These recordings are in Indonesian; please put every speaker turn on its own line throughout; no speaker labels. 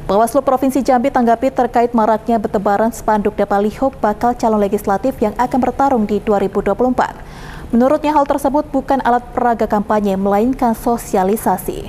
Bawaslu Provinsi Jambi tanggapi terkait maraknya bertebaran spanduk dan baliho bakal calon legislatif yang akan bertarung di 2024. Menurutnya hal tersebut bukan alat peraga kampanye, melainkan sosialisasi.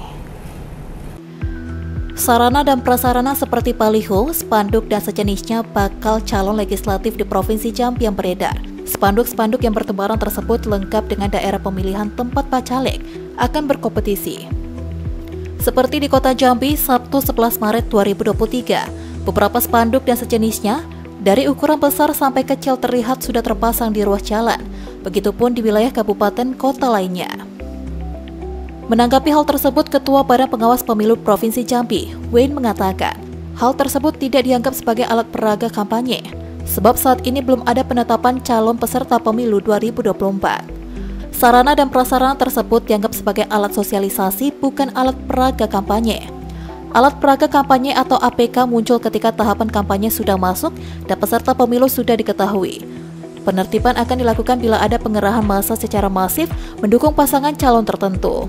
Sarana dan prasarana seperti baliho, spanduk, dan sejenisnya bakal calon legislatif di Provinsi Jambi yang beredar. Spanduk-spanduk yang bertebaran tersebut lengkap dengan daerah pemilihan tempat bacalek akan berkompetisi. Seperti di Kota Jambi, Sabtu 11 Maret 2023, beberapa spanduk dan sejenisnya dari ukuran besar sampai kecil terlihat sudah terpasang di ruas jalan, begitupun di wilayah kabupaten kota lainnya. Menanggapi hal tersebut, Ketua Badan Pengawas Pemilu Provinsi Jambi, Wayne, mengatakan, hal tersebut tidak dianggap sebagai alat peraga kampanye, sebab saat ini belum ada penetapan calon peserta pemilu 2024. Sarana dan prasarana tersebut dianggap sebagai alat sosialisasi, bukan alat peraga kampanye. Alat peraga kampanye atau APK muncul ketika tahapan kampanye sudah masuk dan peserta pemilu sudah diketahui. Penertiban akan dilakukan bila ada pengerahan massa secara masif mendukung pasangan calon tertentu.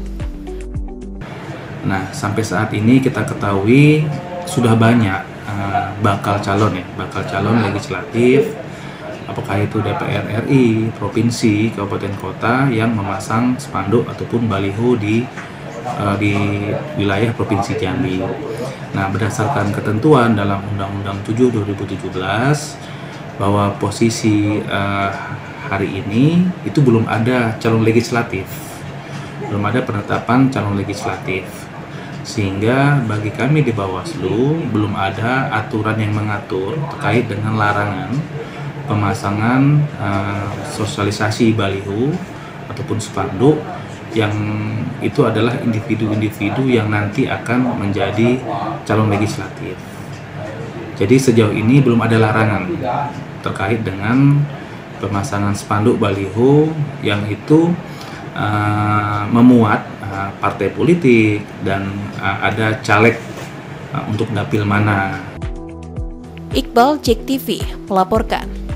Nah, sampai saat ini kita ketahui sudah banyak bakal calon legislatif, apakah itu DPR RI, provinsi, kabupaten kota yang memasang spanduk ataupun baliho di wilayah Provinsi Jambi. Nah, berdasarkan ketentuan dalam Undang-Undang 7 2017 bahwa posisi hari ini itu belum ada calon legislatif, belum ada penetapan calon legislatif, sehingga bagi kami di Bawaslu belum ada aturan yang mengatur terkait dengan larangan pemasangan sosialisasi baliho ataupun spanduk yang itu adalah individu-individu yang nanti akan menjadi calon legislatif. Jadi sejauh ini belum ada larangan terkait dengan pemasangan spanduk baliho yang itu memuat partai politik dan ada caleg untuk dapil mana.
Iqbal, JEK TV, melaporkan.